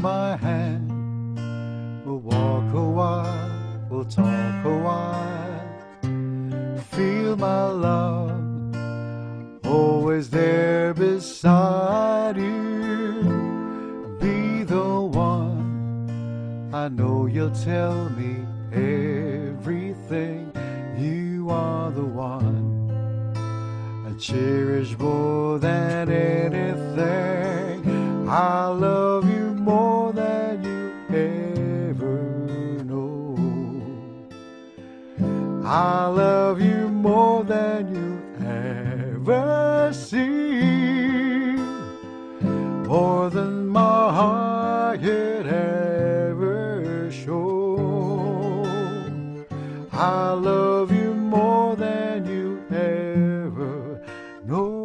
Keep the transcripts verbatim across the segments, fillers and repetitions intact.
my hand. We'll walk a while, we'll talk a while. Feel my love, always there beside you. Be the one, I know you'll tell me everything. You are the one I cherish more than anything. I love you more than you ever know. I love you more than you ever see, more than my heart could ever show. I love you more than you ever know.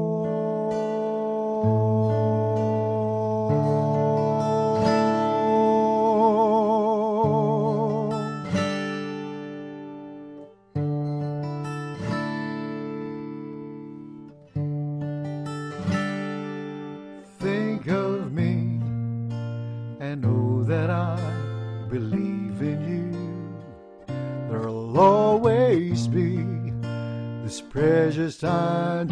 Think of me and know that I believe in you. There'll always be this precious time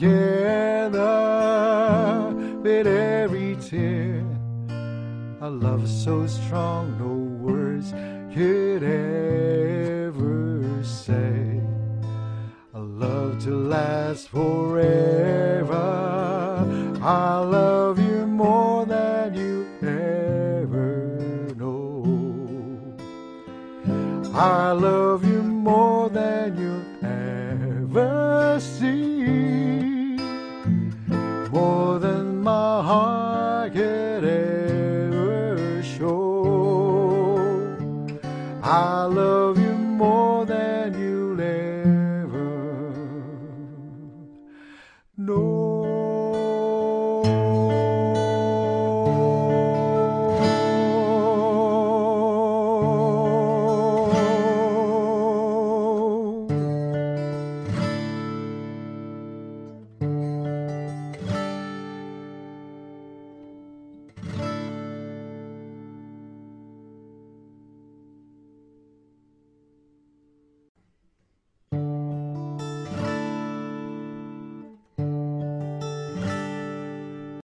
together. With every tear, a love so strong no words could ever say. A love to last forever. I love you more than you ever know. I love you more than you'll ever see.